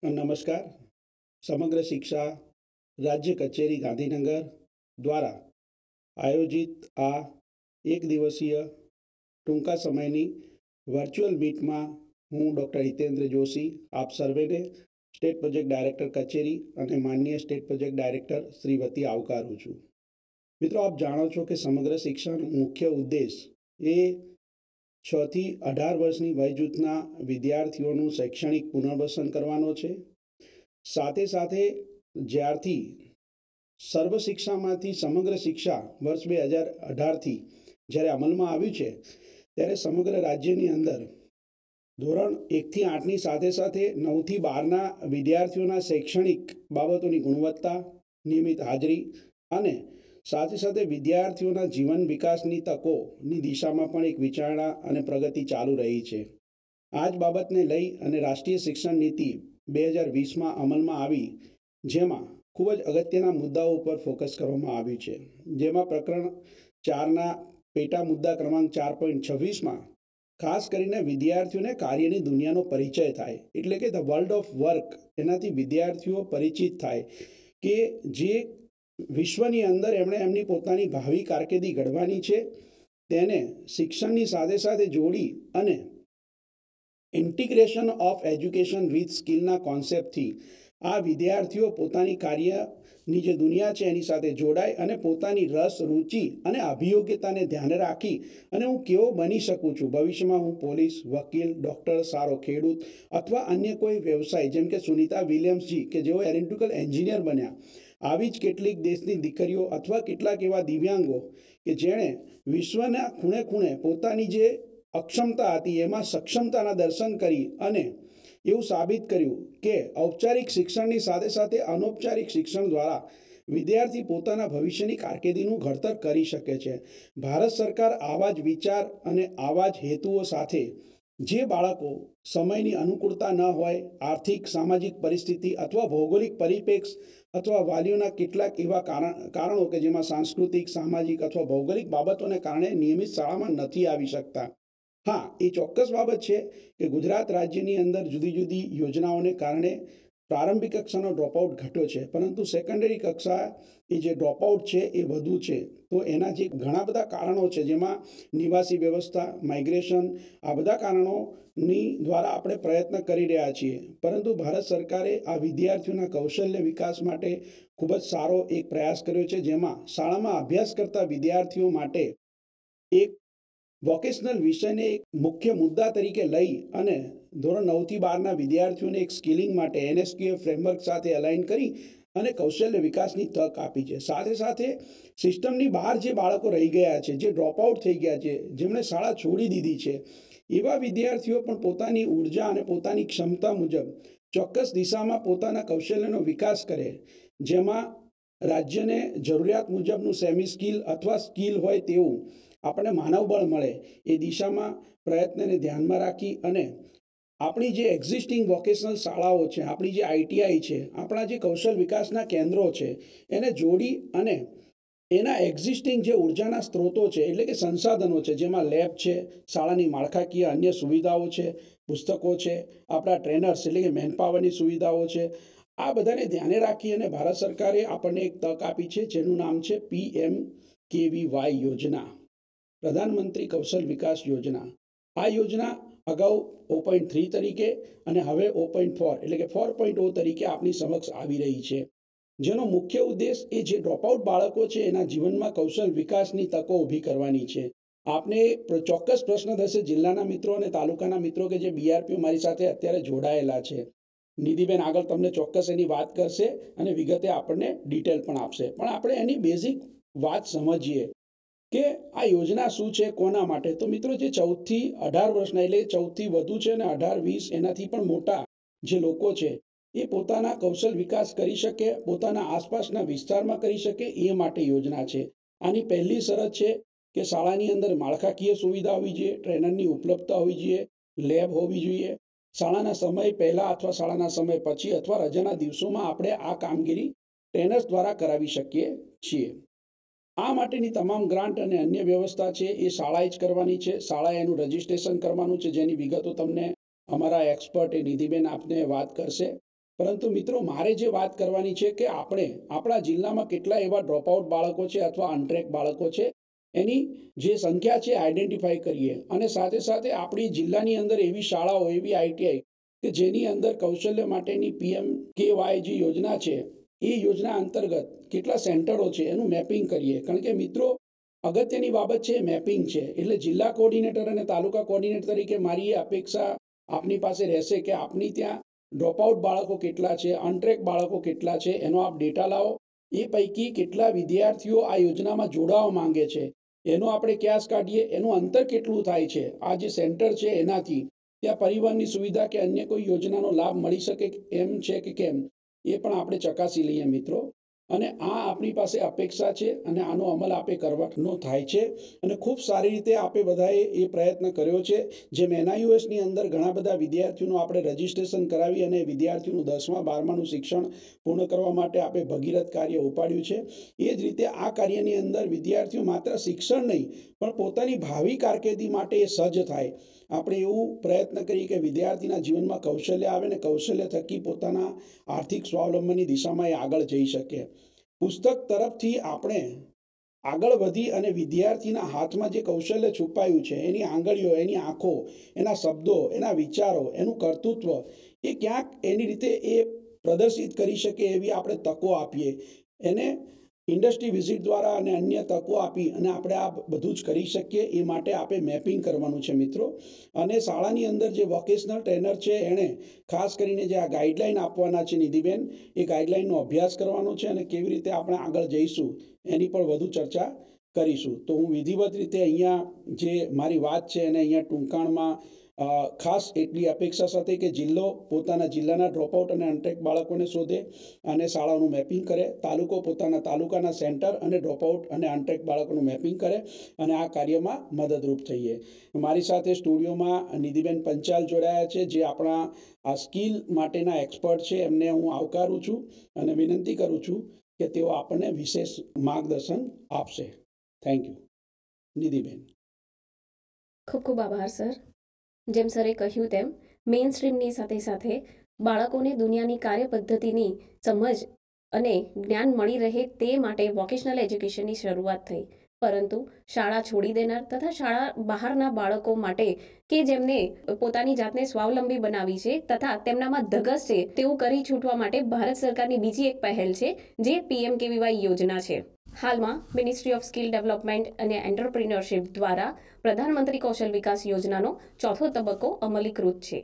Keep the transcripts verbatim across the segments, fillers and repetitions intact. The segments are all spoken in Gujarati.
નમસ્કાર. સમગ્ર શિક્ષા રાજ્ય કચેરી ગાંધીનગર દ્વારા આયોજિત આ એક દિવસીય ટૂંકા સમયની વર્ચ્યુઅલ મીટમાં હું ડૉક્ટર હિતેન્દ્ર જોશી આપ સર્વેને સ્ટેટ પ્રોજેક્ટ ડાયરેક્ટર કચેરી અને માનનીય સ્ટેટ પ્રોજેક્ટ ડાયરેક્ટર શ્રી વતી આવકારું છું. મિત્રો, આપ જાણો છો કે સમગ્ર શિક્ષાનો મુખ્ય ઉદ્દેશ એ છ થી અઢાર વર્ષની વય જૂથના વિદ્યાર્થીઓનું શૈક્ષણિક પુનર્વસન કરવાનો છે. સાથે સાથે જ્યારથી સર્વ શિક્ષામાંથી સમગ્ર શિક્ષા વર્ષ બે હજાર અઢારથી જ્યારે અમલમાં આવ્યું છે ત્યારે સમગ્ર રાજ્યની અંદર ધોરણ એકથી આઠની સાથે સાથે નવથી બારના વિદ્યાર્થીઓના શૈક્ષણિક બાબતોની ગુણવત્તા, નિયમિત હાજરી અને સાથે સાથે વિદ્યાર્થીઓના જીવન વિકાસની તકોની દિશામાં પણ એક વિચારણા અને પ્રગતિ ચાલુ રહી છે. આ જ બાબતને લઈ અને રાષ્ટ્રીય શિક્ષણ નીતિ બે હજાર વીસમાં અમલમાં આવી, જેમાં ખૂબ જ અગત્યના મુદ્દાઓ ઉપર ફોકસ કરવામાં આવ્યું છે. જેમાં પ્રકરણ ચારના પેટા મુદ્દા ક્રમાંક ચાર પોઈન્ટ છવ્વીસમાં ખાસ કરીને વિદ્યાર્થીઓને કાર્યની દુનિયાનો પરિચય થાય, એટલે કે ધ વર્લ્ડ ઓફ વર્ક, એનાથી વિદ્યાર્થીઓ પરિચિત થાય કે જે વિશ્વની અંદર એમણે એમની પોતાની ભાવિ કારકિર્દી ઘડવાની છે તેને શિક્ષણની સાથે સાથે જોડી અને ઇન્ટિગ્રેશન ઓફ એજ્યુકેશન વિથ સ્કિલના કોન્સેપ્ટથી આ વિદ્યાર્થીઓ પોતાની કાર્યની જે દુનિયા છે એની સાથે જોડાય અને પોતાની રસ, રુચિ અને અભિયોગ્યતાને ધ્યાને રાખી અને હું કેવો બની શકું છું ભવિષ્યમાં, હું પોલીસ, વકીલ, ડૉક્ટર, સારો ખેડૂત અથવા અન્ય કોઈ વ્યવસાય, જેમ કે સુનિતા વિલિયમ્સજી કે જેઓ એરોનોટિકલ એન્જિનિયર બન્યા, આવી જ કેટલીક દેશની દીકરીઓ અથવા કેટલાક એવા દિવ્યાંગો કે જેણે વિશ્વના ખૂણે ખૂણે પોતાની જે અક્ષમતા હતી એમાં સક્ષમતાના દર્શન કરી અને એવું સાબિત કર્યું કે ઔપચારિક શિક્ષણની સાથે સાથે અનૌપચારિક શિક્ષણ દ્વારા વિદ્યાર્થી પોતાના ભવિષ્યની કારકિર્દીનું ઘડતર કરી શકે છે. ભારત સરકાર આવા જ વિચાર અને આવા જ હેતુઓ સાથે જે બાળકો સમયની અનુકૂળતા ન હોય, આર્થિક સામાજિક પરિસ્થિતિ અથવા ભૌગોલિક પરિપ્રેક્ષ અથવા વાલીઓના કેટલાક એવા કારણ કારણો કે જેમાં સાંસ્કૃતિક, સામાજિક અથવા ભૌગોલિક બાબતોને કારણે નિયમિત શાળામાં નથી આવી શકતા. હા, એ ચોક્કસ બાબત છે કે ગુજરાત રાજ્યની અંદર જુદી જુદી યોજનાઓને કારણે પ્રારંભિક કક્ષાનો ડ્રોપઆઉટ ઘટ્યો છે, પરંતુ સેકન્ડરી કક્ષા એ જે ડ્રોપઆઉટ છે એ વધુ છે. તો એના જે ઘણા બધા કારણો છે, જેમાં નિવાસી વ્યવસ્થા, માઇગ્રેશન, આ બધા કારણોની દ્વારા આપણે પ્રયત્ન કરી રહ્યા છીએ. પરંતુ ભારત સરકારે આ વિદ્યાર્થીઓના કૌશલ્ય વિકાસ માટે ખૂબ જ સારો એક પ્રયાસ કર્યો છે, જેમાં શાળામાં અભ્યાસ કરતા વિદ્યાર્થીઓ માટે એક વોકેશનલ વિષયને એક મુખ્ય મુદ્દા તરીકે લઈ અને ધોરણ નવથી બારના વિદ્યાર્થીઓને એક સ્કિલિંગ માટે એનએસક્યુએફ ફ્રેમવર્ક સાથે અલાઇન કરી અને કૌશલ્ય વિકાસની તક આપી છે. સાથે સાથે સિસ્ટમની બહાર જે બાળકો રહી ગયા છે, જે ડ્રોપઆઉટ થઈ ગયા છે, જેમણે શાળા છોડી દીધી છે, એવા વિદ્યાર્થીઓ પણ પોતાની ઉર્જા અને પોતાની ક્ષમતા મુજબ ચોક્કસ દિશામાં પોતાના કૌશલ્યનો વિકાસ કરે, જેમાં રાજ્યને જરૂરિયાત મુજબનું સેમી સ્કિલ અથવા સ્કિલ હોય તેવું આપણને માનવબળ મળે, એ દિશામાં પ્રયત્નને ધ્યાનમાં રાખી અને આપણી જે એક્ઝિસ્ટિંગ વોકેશનલ શાળાઓ છે, આપણી જે આઈટીઆઈ છે, આપણા જે કૌશલ વિકાસના કેન્દ્રો છે, એને જોડી અને એના એક્ઝિસ્ટિંગ જે ઉર્જાના સ્ત્રોતો છે, એટલે કે સંસાધનો છે, જેમાં લેબ છે, શાળાની માળખાકીય અન્ય સુવિધાઓ છે, પુસ્તકો છે, આપણા ટ્રેનર્સ એટલે કે મેનપાવરની સુવિધાઓ છે, આ બધાને ધ્યાને રાખી અને ભારત સરકારે આપણને એક તક આપી છે, જેનું નામ છે પી એમ કે વી વાય યોજના, પ્રધાનમંત્રી કૌશલ વિકાસ યોજના. આ યોજના અગાઉ ઓ પોઈન્ટ થ્રી તરીકે અને હવે ઓ પોઈન્ટ ફોર એટલે કે ફોર પોઈન્ટ ઓ તરીકે આપણી સમક્ષ આવી રહી છે, જેનો મુખ્ય ઉદ્દેશ એ જે ડ્રોપઆઉટ બાળકો છે એના જીવનમાં કૌશલ વિકાસની તકો ઊભી કરવાની છે. આપને ચોક્કસ પ્રશ્ન થશે જિલ્લાના મિત્રો અને તાલુકાના મિત્રો કે જે બીઆરપીઓ મારી સાથે અત્યારે જોડાયેલા છે. નિધિબેન આગળ તમને ચોક્કસ એની વાત કરશે અને વિગતે આપણને ડિટેલ પણ આપશે, પણ આપણે એની બેઝિક વાત સમજીએ કે આ યોજના શું છે, કોના માટે. તો મિત્રો, જે ચૌદથી અઢાર વર્ષના એટલે ચૌદથી વધુ છે અને અઢાર વીસ એનાથી પણ મોટા જે લોકો છે એ પોતાના કૌશલ વિકાસ કરી શકે, પોતાના આસપાસના વિસ્તારમાં કરી શકે, એ માટે યોજના છે. આની પહેલી શરત છે કે શાળાની અંદર માળખાકીય સુવિધા હોવી જોઈએ, ટ્રેનરની ઉપલબ્ધતા હોવી જોઈએ, લેબ હોવી જોઈએ. શાળાના સમય પહેલાં અથવા શાળાના સમય પછી અથવા રજાના દિવસોમાં આપણે આ કામગીરી ટ્રેનર્સ દ્વારા કરાવી શકીએ છીએ. આ માટેની તમામ ગ્રાન્ટ અને અન્ય વ્યવસ્થા છે એ શાળાએ જ કરવાની છે. શાળાએ એનું રજીસ્ટ્રેશન કરવાનું છે, જેની વિગતો તમને અમારા એક્સપર્ટ એ નિધિબેન આપને વાત કરશે. પરંતુ મિત્રો મારે જે વાત કરવાની છે કે આપણે આપણા જિલ્લામાં કેટલા એવા ડ્રોપઆઉટ બાળકો છે અથવા અનટ્રેક બાળકો છે એની જે સંખ્યા છે આઈડેન્ટિફાઈ કરીએ અને સાથે સાથે આપણી જિલ્લાની અંદર એવી શાળાઓ એવી આઈટીઆઈ કે જેની અંદર કૌશલ્ય માટેની પીએમ કે વાય જે યોજના છે એ યોજના અંતર્ગત કેટલા સેન્ટરો છે એનું મેપિંગ કરીએ. કારણ કે મિત્રો અગત્યની બાબત છે મેપિંગ છે. એટલે જિલ્લા કોઓર્ડિનેટર અને તાલુકા કોઓર્ડિનેટર તરીકે મારી એ અપેક્ષા આપની પાસે રહેશે કે આપની ત્યાં ડ્રોપઆઉટ બાળકો કેટલા છે, અનટ્રેક બાળકો કેટલા છે, એનો આપ ડેટા લાવો. એ પૈકી કેટલા વિદ્યાર્થીઓ આ યોજનામાં જોડાવા માંગે છે એનો આપણે ક્યાસ કાઢીએ. એનું અંતર કેટલું થાય છે આ જે સેન્ટર છે એનાથી, ત્યાં પરિવહનની સુવિધા કે અન્ય કોઈ યોજનાનો લાભ મળી શકે એમ છે કે કેમ એ પણ આપણે ચકાસી લઈએ મિત્રો. અને આ આપણી પાસે અપેક્ષા છે અને આનો અમલ આપે કરવાનો થાય છે અને ખૂબ સારી રીતે આપે બધાએ એ પ્રયત્ન કર્યો છે. જેમ એનઆઈયુએસની અંદર ઘણા બધા વિદ્યાર્થીઓનું આપણે રજીસ્ટ્રેશન કરાવી અને વિદ્યાર્થીઓનું દસમા બારમાનું શિક્ષણ પૂર્ણ કરવા માટે આપણે ભગીરથ કાર્ય ઉપાડ્યું છે, એ જ રીતે આ કાર્યની અંદર વિદ્યાર્થીઓ માત્ર શિક્ષણ નહીં પણ પોતાની ભાવિ કારકિર્દી માટે એ સજ્જ થાય. આપણે એવું પ્રયત્ન કરીએ કે વિદ્યાર્થીના જીવનમાં કૌશલ્ય આવે ને કૌશલ્ય થકી પોતાના આર્થિક સ્વાવલંબનની દિશામાં એ આગળ જઈ શકે. પુસ્તક તરફથી આપણે આગળ વધી અને વિદ્યાર્થીના હાથમાં જે કૌશલ્ય છુપાયું છે, એની આંગળીઓ, એની આંખો, એના શબ્દો, એના વિચારો, એનું કર્તૃત્વ, એ ક્યાંક એની રીતે એ પ્રદર્શિત કરી શકે એવી આપણે તકો આપીએ. એને ઇન્ડસ્ટ્રી વિઝિટ દ્વારા અને અન્ય તકો આપી અને આપણે આ બધું જ કરી શકીએ એ માટે આપણે મેપિંગ કરવાનું છે મિત્રો. અને શાળાની અંદર જે વોકેશનલ ટ્રેનર છે એણે ખાસ કરીને જે આ ગાઈડલાઈન આપવાના છે નિધિબેન, એ ગાઈડલાઈનનો અભ્યાસ કરવાનો છે અને કેવી રીતે આપણે આગળ જઈશું એની પણ વધુ ચર્ચા કરીશું. તો હું વિધિવત રીતે અહીંયા જે મારી વાત છે એને અહીંયા ટૂંકાણમાં ખાસ એટલી અપેક્ષા સાથે કે જિલ્લો પોતાના જિલ્લાના ડ્રોપઆઉટ અને અનટ્રેક બાળકોને શોધે અને શાળાઓનું મેપિંગ કરે, તાલુકો પોતાના તાલુકાના સેન્ટર અને ડ્રોપઆઉટ અને અનટ્રેક બાળકોનું મેપિંગ કરે અને આ કાર્યમાં મદદરૂપ થઈએ. મારી સાથે સ્ટુડિયોમાં નિધિબેન પંચાલ જોડાયા છે જે આપણા આ સ્કિલ માટેના એક્સપર્ટ છે. એમને હું આવકારું છું અને વિનંતી કરું છું કે તેઓ આપણને વિશેષ માર્ગદર્શન આપશે. Thank you Nidhiben. ખૂબ ખૂબ આભાર સર. જેમ સરે કહ્યું તેમ મેઇન સ્ટ્રીમની સાથે સાથે બાળકોને દુનિયાની કાર્ય પદ્ધતિની સમજ અને જ્ઞાન મળી રહે તે માટે વોકેશનલ એજ્યુકેશનની શરૂઆત થઈ. પરંતુ શાળા છોડી દેનાર તથા શાળા બહારના બાળકો માટે કે જેમને પોતાની જાતને સ્વાવલંબી બનાવી છે તથા તેમનામાં ધગસ છે તેવું કરી છૂટવા માટે ભારત સરકારની બીજી એક પહેલ છે જે પીએમકેવીવાય યોજના છે. હાલમાં મિનિસ્ટ્રી ઓફ સ્કિલ ડેવલપમેન્ટ અને એન્ટરપ્રિન્યોરશિપ દ્વારા પ્રધાનમંત્રી કૌશલ વિકાસ યોજનાનો ચોથો તબક્કો અમલીકૃત છે.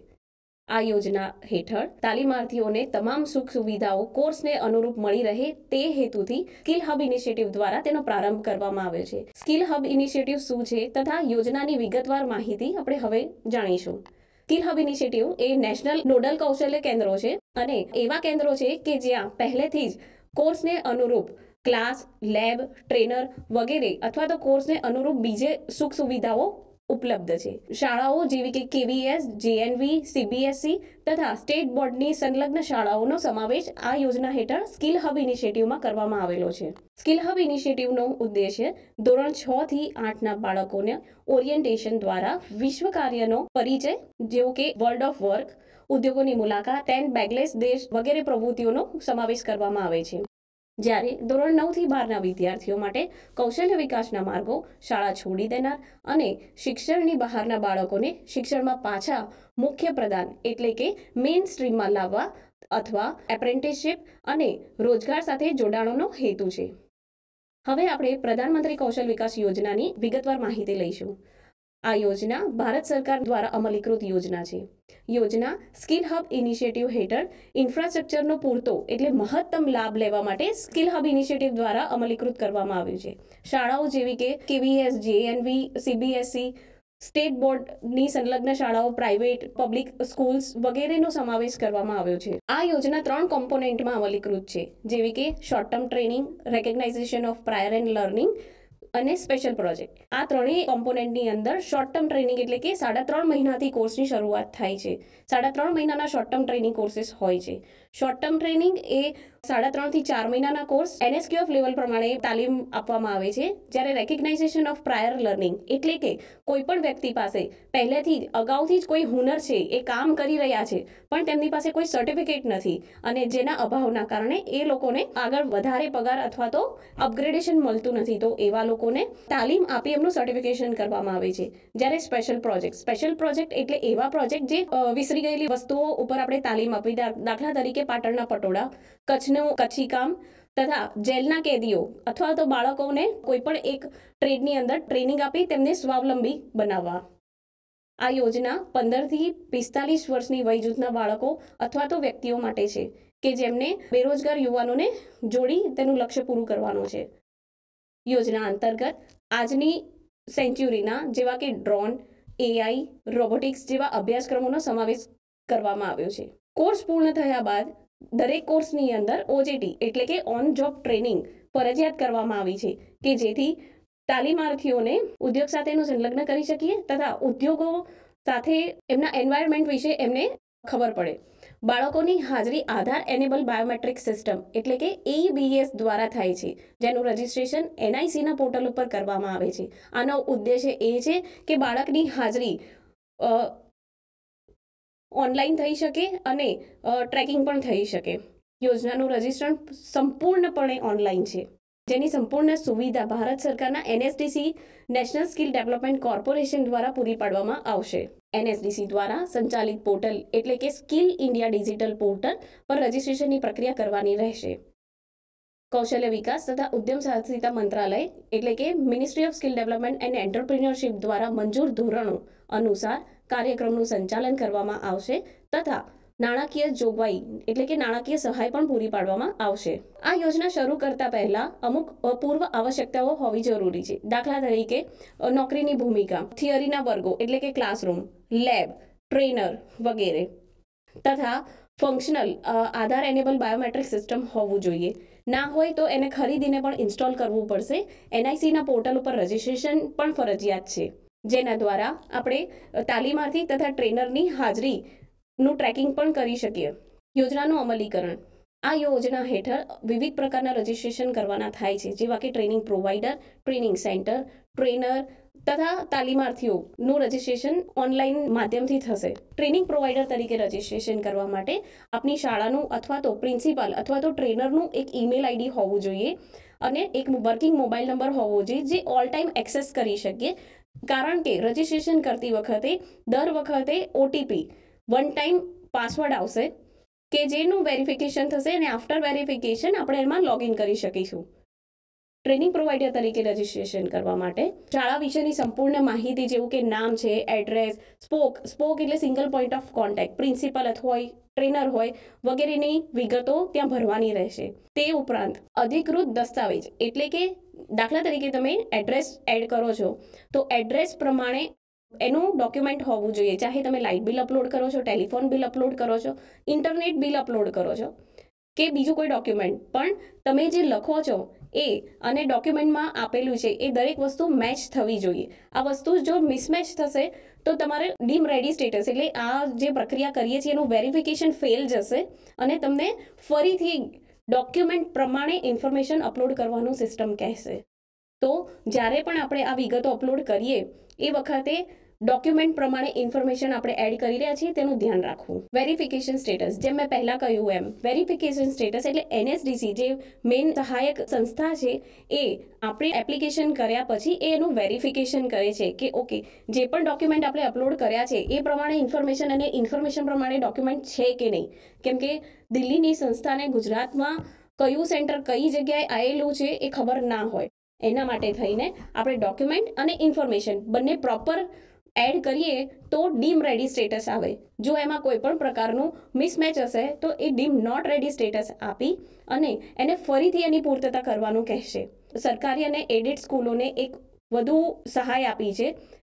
આ યોજના હેઠળ તાલીમાર્થીઓને તમામ સુખ સુવિધાઓ કોર્સને અનુરૂપ મળી રહે તે હેતુથી સ્કિલ હબ ઇનિશિયેટિવ દ્વારા તેનો પ્રારંભ કરવામાં આવ્યો છે. સ્કિલ હબ ઇનિશિયેટિવ શું છે તથા યોજનાની વિગતવાર માહિતી આપણે હવે જાણીશું. સ્કિલ હબ ઇનિશિયેટિવ એ નેશનલ નોડલ કૌશલ્ય કેન્દ્રો છે અને એવા કેન્દ્રો છે કે જ્યાં પહેલેથી જ કોર્સને અનુરૂપ ક્લાસ, લેબ, ટ્રેનર વગેરે અથવા તો કોર્સને અનુરૂપ બીજે સુખ સુવિધાઓ ઉપલબ્ધ છે. શાળાઓ જેવી કે કેવીએસ, જેએનવી, સીબીએસઈ તથા સ્ટેટ બોર્ડની સંલગ્ન શાળાઓનો સમાવેશ આ યોજના હેઠળ સ્કિલ હબ ઇનિશિયેટિવમાં કરવામાં આવેલો છે. સ્કિલ હબ ઇનિશિયેટિવનો ઉદ્દેશ્ય ધોરણ છ થી આઠના બાળકોને ઓરિએન્ટેશન દ્વારા વિશ્વ કાર્યનો પરિચય જેવો કે વર્લ્ડ ઓફ વર્ક, ઉદ્યોગોની મુલાકાત, ટેન બેગલેસ દેશ વગેરે પ્રવૃત્તિઓનો સમાવેશ કરવામાં આવે છે. જ્યારે ધોરણ નવ થી બારના વિદ્યાર્થીઓ માટે કૌશલ્ય વિકાસના માર્ગો, શાળા છોડી દેનાર અને શિક્ષણની બહારના બાળકોને શિક્ષણમાં પાછા મુખ્ય પ્રદાન એટલે કે મેઇન સ્ટ્રીમમાં લાવવા અથવા એપ્રેન્ટિસશિપ અને રોજગાર સાથે જોડાણોનો હેતુ છે. હવે આપણે પ્રધાનમંત્રી કૌશલ વિકાસ યોજનાની વિગતવાર માહિતી લઈશું. આ યોજના ભારત સરકાર દ્વારા અમલીકૃત યોજના છે. યોજના સ્કિલ હબ ઇનિશિયેટિવ હેઠળ ઇન્ફ્રાસ્ટ્રક્ચરનો પૂરતો એટલે મહત્તમ લાભ લેવા માટે સ્કિલ હબ ઇનિશિયેટિવ દ્વારા અમલીકૃત કરવામાં આવ્યું છે. શાળાઓ જેવી કે કેવીએસ, જેએનવી, સીબીએસઈ, સ્ટેટ બોર્ડની સંલગ્ન શાળાઓ, પ્રાઇવેટ, પબ્લિક સ્કૂલ્સ વગેરેનો સમાવેશ કરવામાં આવ્યો છે. આ યોજના ત્રણ કોમ્પોનેન્ટમાં અમલીકૃત છે જેવી કે short term training, recognition of prior and learning અને સ્પેશિયલ પ્રોજેક્ટ. આ ત્રણેય કોમ્પોનેન્ટની અંદર શોર્ટ ટર્મ ટ્રેનિંગ એટલે કે સાડા ત્રણ મહિનાથી કોર્સની શરૂઆત થાય છે. સાડા ત્રણ મહિનાના શોર્ટ ટર્મ ટ્રેનિંગ કોર્सेस હોય છે. શોર્ટ ટર્મ ટ્રેનિંગ એ સાડા ત્રણથી ચાર મહિનાના કોર્સ એનએસક્યુએફ લેવલ પ્રમાણે તાલીમ આપવામાં આવે છે, જ્યારે રેકગ્નાઇઝેશન ઓફ પ્રાયર લર્નિંગ એટલે કે કોઈ પણ વ્યક્તિ પાસે પહેલેથી જ અગાઉથી જ કોઈ હુનર છે, એ કામ કરી રહ્યા છે, પણ તેમની પાસે કોઈ સર્ટિફિકેટ નથી અને જેના અભાવના કારણે એ લોકોને આગળ વધારે પગાર અથવા તો અપગ્રેડેશન મળતું નથી, તો એવા લોકોને તાલીમ આપી એમનું સર્ટિફિકેશન કરવામાં આવે છે. જ્યારે સ્પેશિયલ પ્રોજેક્ટ સ્પેશિયલ પ્રોજેક્ટ એટલે એવા પ્રોજેક્ટ જે વિસરી ગયેલી વસ્તુઓ ઉપર આપણે તાલીમ આપી, દાખલા તરીકે પાટણના પટોળા, કચ્છનું કચ્છી કામ તથા જેલના કેદીઓ અથવા તો બાળકોને કોઈ પણ એક ટ્રેડની અંદર ટ્રેનિંગ આપી તેમને સ્વાવલંબી બનાવવા. આ યોજના પંદરથી પિસ્તાલીસ વર્ષની વય જૂથના બાળકો અથવા તો વ્યક્તિઓ માટે છે કે જેમને બેરોજગાર યુવાનોને જોડી તેનું લક્ષ્ય પૂરું કરવાનું છે. યોજના અંતર્ગત આજની સેન્ચ્યુરીના જેવા કે ડ્રોન, એઆઈ, રોબોટિક્સ જેવા અભ્યાસક્રમોનો સમાવેશ કરવામાં આવ્યો છે. કોર્સ પૂર્ણ થયા બાદ દરેક કોર્સની અંદર ઓજેટી એટલે કે ઓન જોબ ટ્રેનિંગ ફરજિયાત કરવામાં આવી છે કે જેથી તાલીમાર્થીઓને ઉદ્યોગ સાથેનું સંલગ્ન કરી શકીએ તથા ઉદ્યોગો સાથે એમના એન્વાયરમેન્ટ વિશે એમને ખબર પડે. બાળકોની હાજરી આધાર એનેબલ બાયોમેટ્રિક સિસ્ટમ એટલે કે એઈબીએસ દ્વારા થાય છે, જેનું રજિસ્ટ્રેશન એનઆઈસીના પોર્ટલ ઉપર કરવામાં આવે છે. આનો ઉદ્દેશ્ય એ છે કે બાળકની હાજરી ઓનલાઈન થઈ શકે અને ટ્રેકિંગ પણ થઈ શકે. યોજનાનું રજિસ્ટ્રેશન સંપૂર્ણપણે ઓનલાઈન છે, જેની સંપૂર્ણ સુવિધા ભારત સરકારના NSDC national skill development corporation દ્વારા પૂરી પાડવામાં આવશે. એનએસડીસી દ્વારા સંચાલિત પોર્ટલ એટલે કે સ્કિલ ઇન્ડિયા ડિજિટલ પોર્ટલ પર રજિસ્ટ્રેશનની પ્રક્રિયા કરવાની રહેશે. કૌશલ્ય વિકાસ તથા ઉદ્યમ સાહસિકતા મંત્રાલય એટલે કે ministry of skill development and entrepreneurship દ્વારા મંજૂર ધોરણો અનુસાર કાર્યક્રમનું સંચાલન કરવામાં આવશે તથા નાણાકીય જોગવાઈ એટલે કે નાણાકીય સહાય પણ પૂરી પાડવામાં આવશે. આ યોજના શરૂ કરતા પહેલા અમુક પૂર્વ આવશ્યકતાઓ હોવી જરૂરી છે. દાખલા તરીકે નોકરીની ભૂમિકા, થિયરીના વર્ગો એટલે કે ક્લાસરૂમ, લેબ, ટ્રેનર વગેરે તથા functional Aadhaar enable biometric system હોવું જોઈએ. ના હોય તો એને ખરીદીને પણ ઇન્સ્ટોલ કરવું પડશે. એનઆઈસીના પોર્ટલ ઉપર રજિસ્ટ્રેશન પણ ફરજિયાત છે, જેના દ્વારા આપણે તાલીમાર્થી તથા ટ્રેનરની હાજરીનું ટ્રેકિંગ પણ કરી શકીએ. યોજનાનું અમલીકરણ આ યોજના હેઠળ વિવિધ પ્રકારના રજિસ્ટ્રેશન કરવાના થાય છે, જેવા કે training provider, training center, trainer તથા તાલીમાર્થીઓનું રજિસ્ટ્રેશન ઓનલાઈન માધ્યમથી થશે. ટ્રેનિંગ પ્રોવાઈડર તરીકે રજિસ્ટ્રેશન કરવા માટે આપની શાળાનું અથવા તો પ્રિન્સિપાલ અથવા તો ટ્રેનરનું એક ઈમેલ આઈડી હોવું જોઈએ અને એક વર્કિંગ મોબાઈલ નંબર હોવો જોઈએ જે ઓલ ટાઈમ એક્સેસ કરી શકીએ. કારણ કે રજિસ્ટ્રેશન કરતી વખતે દર વખતે ઓટીપી વન ટાઈમ પાસવર્ડ આવશે કે જેનું વેરિફિકેશન થશે અને આફ્ટર વેરિફિકેશન આપણે એમાં લોગિન કરી શકીશું. ટ્રેનિંગ પ્રોવાઈડર તરીકે રજિસ્ટ્રેશન કરવા માટે શાળા વિશેની સંપૂર્ણ માહિતી જેવું કે નામ છે, એડ્રેસ, સ્પોક સ્પોક એટલે single point of contact, principal હોય, ટ્રેનર હોય વગેરેની વિગતો ત્યાં ભરવાની રહેશે. તે ઉપરાંત અધિકૃત દસ્તાવેજ એટલે કે દાખલા તરીકે તમે એડ્રેસ એડ કરો છો તો એડ્રેસ પ્રમાણે એનું ડોક્યુમેન્ટ હોવું જોઈએ. ચાહે તમે લાઇટ બિલ અપલોડ કરો છો, ટેલિફોન બિલ અપલોડ કરો છો, ઇન્ટરનેટ બિલ અપલોડ કરો છો કે બીજું કોઈ ડોક્યુમેન્ટ, પણ તમે જે લખો છો એ અને ડોક્યુમેન્ટમાં આપેલું છે એ દરેક વસ્તુ મેચ થવી જોઈએ. આ વસ્તુ જો મિસમેચ થશે તો તમારે ડીમ રેડી સ્ટેટસ એટલે આ જે પ્રક્રિયા કરીએ છીએ એનું વેરિફિકેશન ફેલ જશે અને તમને ફરીથી ડોક્યુમેન્ટ પ્રમાણે ઇન્ફોર્મેશન અપલોડ કરવાનું સિસ્ટમ કહેશે. તો જ્યારે પણ આપણે આ વિગતો અપલોડ કરીએ એ વખતે ડોક્યુમેન્ટ પ્રમાણે ઇન્ફોર્મેશન આપણે એડ કરી રહ્યા છીએ તેનું ધ્યાન રાખવું. વેરિફિકેશન સ્ટેટસ જેમ મેં પહેલાં કહ્યું એમ વેરિફિકેશન સ્ટેટસ એટલે એનએસડીસી જે મેઇન સહાયક સંસ્થા છે એ આપણે એપ્લિકેશન કર્યા પછી એ એનું વેરિફિકેશન કરે છે કે ઓકે જે પણ ડોક્યુમેન્ટ આપણે અપલોડ કર્યા છે એ પ્રમાણે ઇન્ફોર્મેશન અને ઇન્ફોર્મેશન પ્રમાણે ડોક્યુમેન્ટ છે કે નહીં. કેમ કે દિલ્હીની સંસ્થાને ગુજરાતમાં કયું સેન્ટર કઈ જગ્યાએ આવેલું છે એ ખબર ના હોય. એના માટે થઈને આપણે ડોક્યુમેન્ટ અને ઇન્ફોર્મેશન બંને પ્રોપર એડ કરીએ તો ડીમ રેડી સ્ટેટસ આવે. જો એમાં કોઈ પણ પ્રકારનું મિસમેચ હશે તો એ ડીમ નોટ રેડી સ્ટેટસ આપી અને એને ફરીથી એની પૂર્તતા કરવાનું કહેશે. સરકારી અને એડેડ સ્કૂલોને એક વધુ સહાય આપી છે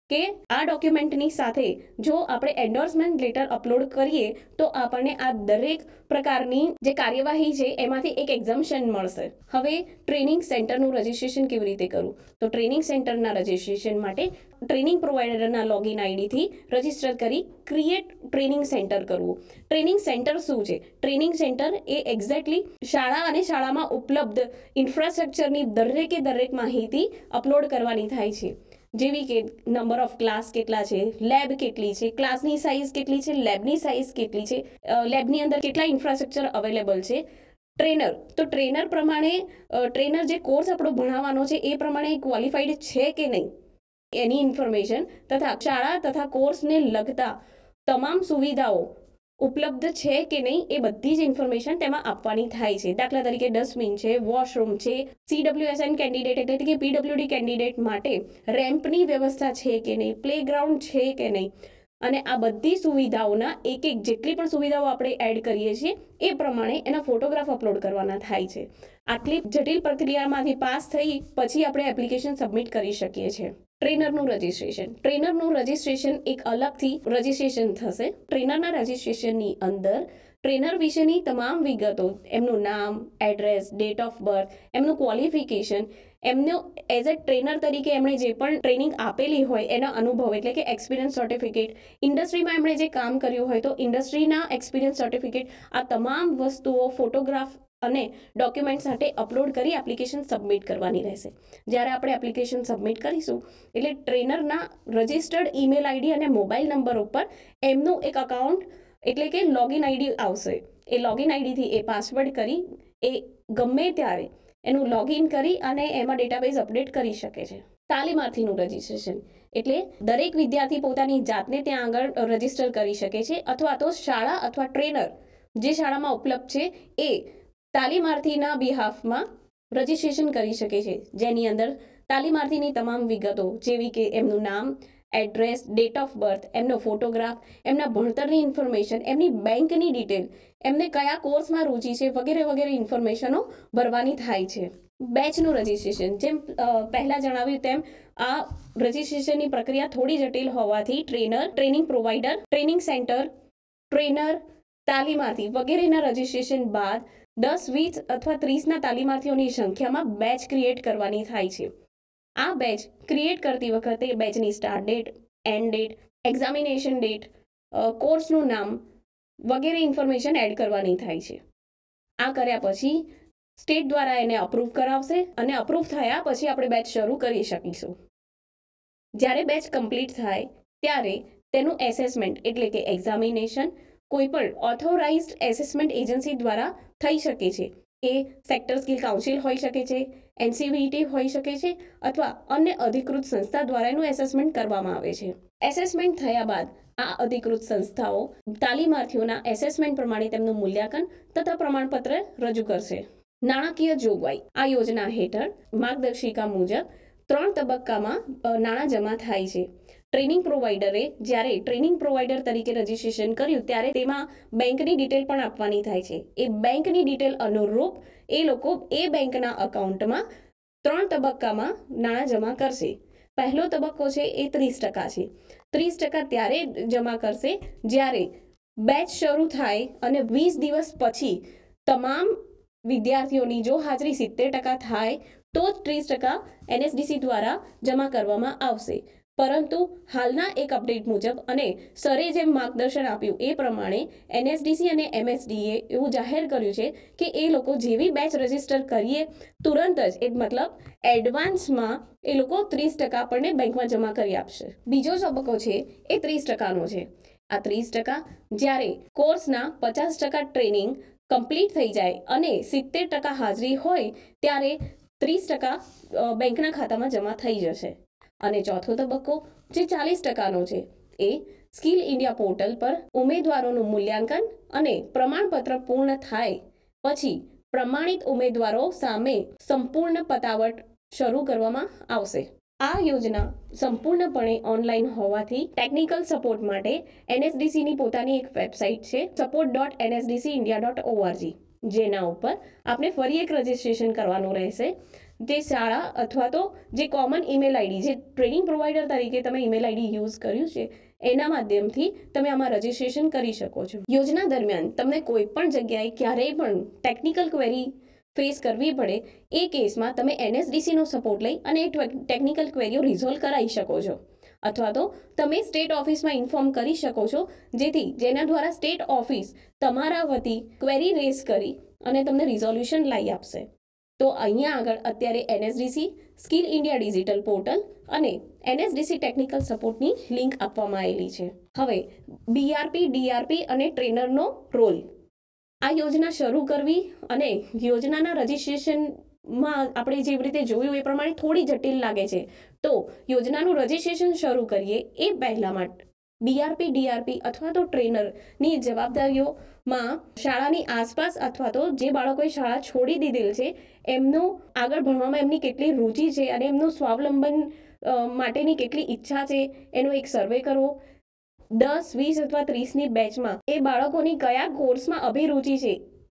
કે આ ડોક્યુમેન્ટની સાથે જો આપણે એન્ડોર્સમેન્ટ લેટર અપલોડ કરીએ તો આપણને આ દરેક પ્રકારની જે કાર્યવાહી છે એમાંથી એક એક્ઝમ્પશન મળશે. હવે ટ્રેનિંગ સેન્ટરનું રજિસ્ટ્રેશન કેવી રીતે કરવું? તો ટ્રેનિંગ સેન્ટરના રજિસ્ટ્રેશન માટે ટ્રેનિંગ પ્રોવાઈડરના લોગિન આઈડીથી રજિસ્ટર કરી ક્રિએટ ટ્રેનિંગ સેન્ટર કરવું. ટ્રેનિંગ સેન્ટર શું છે? ટ્રેનિંગ સેન્ટર એ એક્ઝેક્ટલી શાળા અને શાળામાં ઉપલબ્ધ ઇન્ફ્રાસ્ટ્રક્ચરની દરેકે દરેક માહિતી અપલોડ કરવાની થાય છે, જેવી કે નંબર ઓફ ક્લાસ કેટલા છે, લેબ કેટલી છે, ક્લાસની સાઇઝ કેટલી છે, લેબની સાઇઝ કેટલી છે, લેબની અંદર કેટલા ઇન્ફ્રાસ્ટ્રક્ચર અવેલેબલ છે, ટ્રેનર તો ટ્રેનર પ્રમાણે ટ્રેનર જે કોર્સ આપણો ભણાવવાનો છે એ પ્રમાણે ક્વોલિફાઈડ છે કે નહીં એની ઇન્ફોર્મેશન તથા શાળા તથા કોર્સને લગતા તમામ સુવિધાઓ ઉપલબ્ધ છે કે નહીં એ બધી જ ઇન્ફોર્મેશન તેમાં આપવાની થાય છે. દાખલા તરીકે ડસ્ટબિન છે, વોશરૂમ છે, સીડબ્લ્યુએસએન કેન્ડિડેટ એટલે કે પીડબ્લ્યુડી કેન્ડિડેટ માટે રેમ્પની વ્યવસ્થા છે કે નહીં, પ્લેગ્રાઉન્ડ છે કે નહીં, અને આ બધી સુવિધાઓના એક એક જેટલી પણ સુવિધાઓ આપણે એડ કરીએ છીએ એ પ્રમાણે એના ફોટોગ્રાફ અપલોડ કરવાના થાય છે. આટલી જટિલ પ્રક્રિયામાંથી પાસ થઈ પછી આપણે એપ્લિકેશન સબમિટ કરી શકીએ છીએ. ટ્રેનરનું રજિસ્ટ્રેશન ટ્રેનરનું રજિસ્ટ્રેશન એક અલગથી રજિસ્ટ્રેશન થશે. ટ્રેનરના રજિસ્ટ્રેશનની અંદર ટ્રેનર વિશેની તમામ વિગતો, એમનું નામ, એડ્રેસ, ડેટ ઓફ બર્થ, એમનું ક્વોલિફિકેશન, એમનો એઝ અ ટ્રેનર તરીકે એમણે જે પણ ટ્રેનિંગ આપેલી હોય એના અનુભવ એટલે કે એક્સપિરિયન્સ સર્ટિફિકેટ, ઇન્ડસ્ટ્રીમાં એમણે જે કામ કર્યું હોય તો ઇન્ડસ્ટ્રીના એક્સપિરિયન્સ સર્ટિફિકેટ, આ તમામ વસ્તુઓ ફોટોગ્રાફ અને ડોક્યુમેન્ટ સાથે અપલોડ કરી એપ્લિકેશન સબમિટ કરવાની રહેશે. જ્યારે આપણે એપ્લિકેશન સબમિટ કરીશું એટલે ટ્રેનરના રજિસ્ટર્ડ ઈમેલ આઈડી અને મોબાઈલ નંબર ઉપર એમનું એક અકાઉન્ટ એટલે કે લોગિન આઈડી આવશે. એ લોગિન આઈડીથી એ પાસવર્ડ કરી એ ગમે ત્યારે એનું લોગિન કરી અને એમાં ડેટાબેઝ અપડેટ કરી શકે છે. તાલીમાર્થીનું રજિસ્ટ્રેશન એટલે દરેક વિદ્યાર્થી પોતાની જાતને ત્યાં આગળ રજિસ્ટર કરી શકે છે અથવા તો શાળા અથવા ટ્રેનર જે શાળામાં ઉપલબ્ધ છે એ તાલીમાર્થીના બિહાફમાં રજિસ્ટ્રેશન કરી શકે છે, જેની અંદર તાલીમાર્થીની તમામ વિગતો જેવી કે એમનું નામ, એડ્રેસ, ડેટ ઓફ બર્થ, એમનો ફોટોગ્રાફ, એમના ભણતરની ઇન્ફોર્મેશન, એમની બેંકની ડિટેલ, એમને કયા કોર્સમાં રુચિ છે વગેરે વગેરે ઇન્ફોર્મેશનો ભરવાની થાય છે. બેચનું રજિસ્ટ્રેશન જેમ પહેલાં જણાવ્યું તેમ આ રજિસ્ટ્રેશનની પ્રક્રિયા થોડી જટિલ હોવાથી trainer, training provider, training center, trainer, તાલીમાર્થી વગેરેના રજિસ્ટ્રેશન બાદ દસ વીસ અથવા ત્રીસના તાલીમાર્થીઓની સંખ્યામાં બેચ ક્રિએટ કરવાની થાય છે. આ બેચ ક્રિએટ કરતી વખતે બેચની start date, end date, examination date, કોર્સનું નામ વગેરે ઇન્ફોર્મેશન એડ કરવાની થાય છે. આ કર્યા પછી સ્ટેટ દ્વારા એને અપ્રૂવ કરાવશે અને અપ્રૂવ થયા પછી આપણે બેચ શરૂ કરી શકીશું. જ્યારે બેચ કમ્પ્લીટ થાય ત્યારે તેનું એસેસમેન્ટ એટલે કે એક્ઝામિનેશન કોઈ પણ ઓથોરાઇઝ્ડ એસેસમેન્ટ એજન્સી દ્વારા થઈ શકે છે. એ સેક્ટર સ્કિલ કાઉન્સિલ હોઈ શકે છે, એનસીવીટી હોઈ શકે છે અથવા અન્ય અધિકૃત સંસ્થા દ્વારા એનું એસેસમેન્ટ કરવામાં આવે છે. એસેસમેન્ટ થયા બાદ આ અધિકૃત સંસ્થાઓ તાલીમાર્થીઓના એસેસમેન્ટ પ્રમાણે તેમનું મૂલ્યાંકન તથા પ્રમાણપત્ર રજૂ કરશે. નાણાકીય જોગવાઈ આ યોજના હેઠળ માર્ગદર્શિકા મુજબ ત્રણ તબક્કામાં નાણાં જમા થાય છે. ટ્રેનિંગ પ્રોવાઈડરે જ્યારે ટ્રેનિંગ પ્રોવાઈડર તરીકે રજિસ્ટ્રેશન કર્યું ત્યારે તેમાં બેંકની ડિટેલ પણ આપવાની થાય છે. એ બેંકની ડિટેલ અનુરૂપ એ લોકો એ બેંકના અકાઉન્ટમાં ત્રણ તબક્કામાં નાણાં જમા કરશે. પહેલો તબક્કો છે એ ત્રીસ ટકા છે. ત્રીસ ટકા ત્યારે જમા કરશે જ્યારે બેચ શરૂ થાય અને વીસ દિવસ પછી તમામ વિદ્યાર્થીઓની જો હાજરી સિત્તેર ટકા થાય તો જ ત્રીસ ટકા એનએસડીસી દ્વારા જમા કરવામાં આવશે. પરંતુ હાલના એક અપડેટ મુજબ અને સરે જેમ માર્ગદર્શન આપ્યું એ પ્રમાણે એનએસડીસી અને એમએસડીએ એવું જાહેર કર્યું છે કે એ લોકો જેવી બેચ રજિસ્ટર કરીએ તુરંત જ એ મતલબ એડવાન્સમાં એ લોકો ત્રીસ ટકા આપણને બેંકમાં જમા કરી આપશે. બીજો તબક્કો છે એ ત્રીસ ટકાનો છે. આ ત્રીસ ટકા જ્યારે કોર્સના પચાસ ટકા ટ્રેનિંગ કમ્પ્લીટ થઈ જાય અને સિત્તેર ટકા હાજરી હોય ત્યારે ત્રીસ ટકા બેંકના ખાતામાં જમા થઈ જશે. અને ચોથો તબક્કો જે ચાલીસ ટકાનો છે એ સ્કિલ ઇન્ડિયા પોર્ટલ પર ઉમેદવારોનું મૂલ્યાંકન અને પ્રમાણપત્ર પૂર્ણ થાય પછી પ્રમાણિત ઉમેદવારો સામે સંપૂર્ણ પતાવટ શરૂ કરવામાં આવશે. આ યોજના સંપૂર્ણપણે ઓનલાઈન હોવાથી ટેકનિકલ સપોર્ટ માટે એનએસડીસીની પોતાની એક વેબસાઇટ છે support dot NSDC India dot ORG જેના ઉપર આપણે ફરી એક રજિસ્ટ્રેશન કરવાનું રહેશે. જે શાળા અથવા તો જે કોમન ઈમેલ આઈડી જે ટ્રેનિંગ પ્રોવાઈડર તરીકે તમે ઈમેલ આઈડી યુઝ કર્યું છે એના માધ્યમથી તમે આમાં રજિસ્ટ્રેશન કરી શકો છો. યોજના દરમિયાન તમને કોઈ પણ જગ્યાએ ક્યારેય પણ ટેકનિકલ ક્વેરી ફેસ કરવી પડે એ કેસમાં તમે એનએસડીસીનો સપોર્ટ લઈ અને એ ટેકનિકલ ક્વેરીઓ રિઝોલ્વ કરાવી શકો છો, અથવા તો તમે સ્ટેટ ઓફિસમાં ઇન્ફોર્મ કરી શકો છો, જેથી જેના દ્વારા સ્ટેટ ઓફિસ તમારા વતી ક્વેરી રેઝ કરી અને તમને રિઝોલ્યુશન લાવી આપશે. તો અહીંયા આગળ અત્યારે NSDC, skill India digital portal અને એનએસડીસી ટેકનિકલ સપોર્ટની લિંક આપવામાં આવેલી છે. હવે બીઆરપી, ડીઆરપી અને ટ્રેનરનો રોલ. આ યોજના શરૂ કરવી અને યોજનાના રજિસ્ટ્રેશનમાં આપણે જેવી રીતે જોયું એ પ્રમાણે થોડી જટિલ લાગે છે. તો યોજનાનું રજિસ્ટ્રેશન શરૂ કરીએ એ પહેલા માટે બીઆરપી, ડીઆરપી અથવા તો ટ્રેનરની જવાબદારીઓમાં શાળાની આસપાસ અથવા તો જે બાળકોએ શાળા છોડી દીધેલ છે એમનું આગળ ભણવામાં એમની કેટલી રુચિ છે અને એમનું સ્વાવલંબન માટેની કેટલી ઈચ્છા છે એનો એક સર્વે કરવો. દસ, વીસ અથવા ત્રીસની બેચમાં એ બાળકોની કયા કોર્સમાં અભિરુચિ છે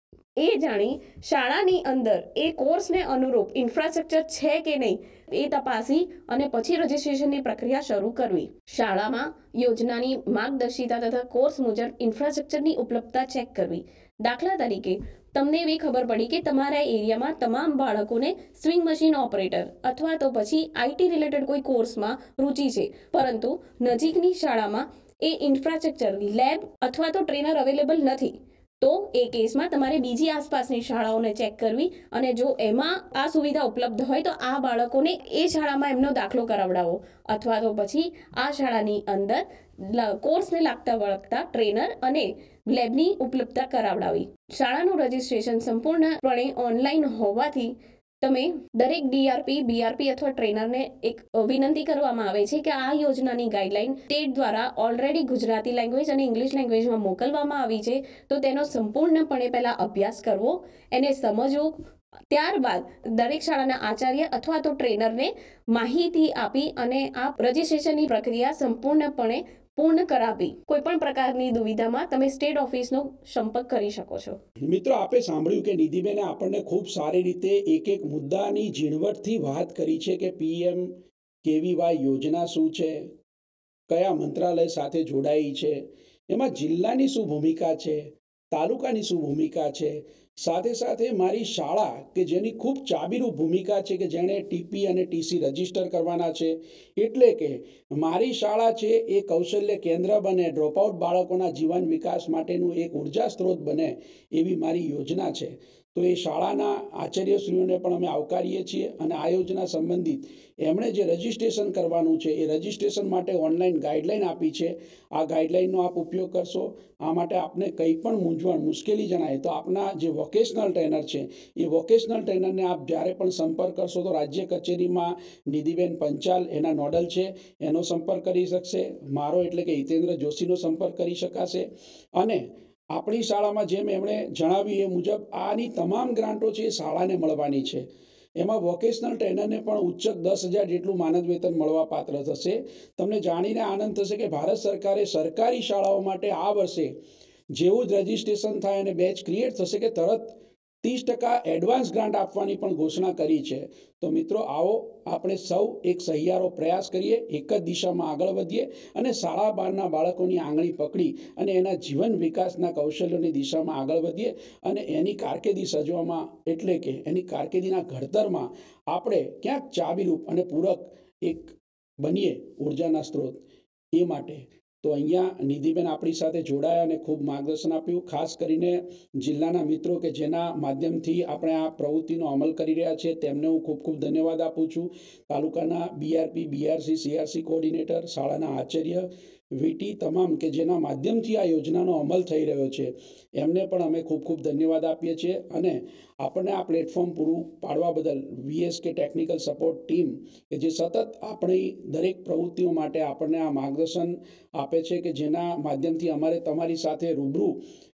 એ જાણી શાળાની અંદર એ કોર્સને અનુરૂપ ઇન્ફ્રાસ્ટ્રક્ચર છે કે નહીં એ તપાસી અને પછી રજિસ્ટ્રેશનની પ્રક્રિયા શરૂ કરવી. શાળામાં યોજનાની માર્ગદર્શિતા તથા કોર્સ મુજબ ઇન્ફ્રાસ્ટ્રક્ચરની ઉપલબ્ધતા ચેક કરવી. દાખલા તરીકે તમને એવી ખબર પડી કે તમારા એરિયામાં તમામ બાળકોને સ્વિંગ મશીન ઓપરેટર અથવા તો પછી આઈટી રિલેટેડ કોઈ કોર્સમાં રુચિ છે, પરંતુ નજીકની શાળામાં એ ઇન્ફ્રાસ્ટ્રક્ચર, લેબ અથવા તો ટ્રેનર અવેલેબલ નથી, તો એ કેસમાં તમારે બીજી આસપાસની શાળાઓને ચેક કરવી અને જો એમાં આ સુવિધા ઉપલબ્ધ હોય તો આ બાળકોને એ શાળામાં એમનો દાખલો કરાવડાવો અથવા તો પછી આ શાળાની અંદર કોર્સને લાગતા વળગતા ટ્રેનર અને લેબની ઉપલબ્ધતા કરાવડાવી. શાળાનું રજિસ્ટ્રેશન સંપૂર્ણપણે ઓનલાઈન હોવાથી તમે દરેક ડીઆરપી, બીઆરપી અથવા ટ્રેનરને એક વિનંતી કરવામાં આવે છે કે આ યોજનાની ગાઈડલાઈન સ્ટેટ દ્વારા ઓલરેડી ગુજરાતી લેંગ્વેજ અને ઇંગ્લિશ લેંગ્વેજમાં મોકલવામાં આવી છે, તો તેનો સંપૂર્ણપણે પહેલાં અભ્યાસ કરવો, એને સમજવું, ત્યારબાદ દરેક શાળાના આચાર્ય અથવા તો ટ્રેનરને માહિતી આપી અને આ રજિસ્ટ્રેશનની પ્રક્રિયા સંપૂર્ણપણે પૂર્ણ કરાવી. કોઈ પણ પ્રકારની દુવિધામાં તમે સ્ટેટ ઓફિસનો સંપર્ક કરી શકો છો. મિત્રો, આપે સાંભળ્યું કે નિધિબેને આપણને ખૂબ સારી રીતે એક એક મુદ્દાની ઝીણવટથી વાત કરી છે કે પીએમ કેવીવાય યોજના શું છે, કયા મંત્રાલય સાથે જોડાઈ છે, એમાં જિલ્લાની શું ભૂમિકા છે, તાલુકાની શું ભૂમિકા છે, સાથે સાથે મારી શાળા કે જેની ખૂબ ચાબીરૂપ ભૂમિકા છે કે જેણે ટીપી અને ટીસી રજીસ્ટર કરવાના છે, એટલે કે મારી શાળા છે એ કૌશલ્ય કેન્દ્ર બને, ડ્રોપઆઉટ બાળકોના જીવન વિકાસ માટેનું એક ઉર્જા સ્ત્રોત બને એવી મારી યોજના છે. તો એ શાળાના આચાર્યશ્રીઓને પણ અમે આવકારીએ છીએ અને આ યોજના સંબંધિત એમણે જે રજિસ્ટ્રેશન કરવાનું છે એ રજિસ્ટ્રેશન માટે ઓનલાઈન ગાઈડલાઈન આપી છે. આ ગાઈડલાઈનનો આપ ઉપયોગ કરશો. આ માટે આપને કંઈ પણ મૂંઝવણ, મુશ્કેલી જણાય તો આપના જે વોકેશનલ ટ્રેનર છે એ વોકેશનલ ટ્રેનરને આપ જ્યારે પણ સંપર્ક કરશો તો રાજ્ય કચેરીમાં નિધિબેન પંચાલ એના નોડલ છે એનો સંપર્ક કરી શકશે. મારો એટલે કે હિતેન્દ્ર જોશીનો સંપર્ક કરી શકાશે. અને આપણી શાળામાં જેમ એમણે જણાવ્યું એ મુજબ આની તમામ ગ્રાન્ટો છે એ શાળાને મળવાની છે. એમાં વોકેશનલ ટ્રેનરને પણ ઉચ્ચક દસ હજાર જેટલું માનદ વેતન મળવા પાત્ર થશે. તમને જાણીને આનંદ થશે કે ભારત સરકારે સરકારી શાળાઓ માટે આ વર્ષે જેવું જ રજિસ્ટ્રેશન થાય અને બેચ ક્રિએટ થશે કે તરત ત્રીસ ટકા એડવાન્સ ગ્રાન્ટ આપવાની પણ ઘોષણા કરી છે. તો મિત્રો, આવો આપણે સૌ એક સહિયારો પ્રયાસ કરીએ, એક જ દિશામાં આગળ વધીએ અને શાળા બહારના બાળકોની આંગળી પકડી અને એના જીવન વિકાસના કૌશલ્યોની દિશામાં આગળ વધીએ અને એની કારકિર્દી સજવામાં એટલે કે એની કારકિર્દીના ઘડતરમાં આપણે ક્યાંક ચાબીરૂપ અને પૂરક એક બનીએ ઉર્જાના સ્ત્રોત. એ માટે તો અહીંયા નિધિબેન આપણી સાથે જોડાયા અને ખૂબ માર્ગદર્શન આપ્યું. ખાસ કરીને જિલ્લાના મિત્રો કે જેના માધ્યમથી આપણે આ પ્રવૃત્તિનો અમલ કરી રહ્યા છીએ તેમને હું ખૂબ ખૂબ ધન્યવાદ આપું છું. તાલુકાના બીઆરપી, બીઆરસી, સીઆરસી કોઓર્ડિનેટર, શાળાના આચાર્ય, વીટી તમામ કે જેના માધ્યમથી આ યોજનાનો અમલ થઈ રહ્યો છે એમને પણ અમે ખૂબ ખૂબ ધન્યવાદ આપીએ છીએ. અને આપણને આ પ્લેટફોર્મ પૂરું પાડવા બદલ વીએસકે ટેકનિકલ સપોર્ટ ટીમ કે જે સતત આપણી દરેક પ્રવૃત્તિઓ માટે આપણને આ માર્ગદર્શન આપે છે કે જેના માધ્યમથી અમારે તમારી સાથે રૂબરૂ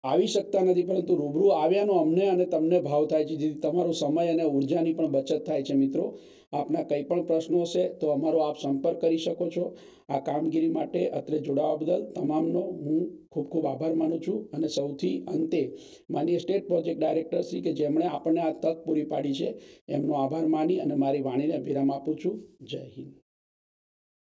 આવી શકતા નથી, પરંતુ રૂબરૂ આવ્યાનો અમને અને તમને ભાવ થાય છે, જેથી તમારો સમય અને ઉર્જાની પણ બચત થાય છે. મિત્રો, આપના કંઈ પણ પ્રશ્નો હશે તો અમારો આપ સંપર્ક કરી શકો છો. આ કામગીરી માટે અત્રે જોડાવા બદલ તમામનો હું ખૂબ ખૂબ આભાર માનું છું. અને સૌથી અંતે માનીય સ્ટેટ પ્રોજેક્ટ ડાયરેક્ટર શ્રી કે જેમણે આપણને આ તક પૂરી પાડી છે, એમનો આભાર માની અને મારી વાણીને વિરામ આપું છું. જય હિન્દ.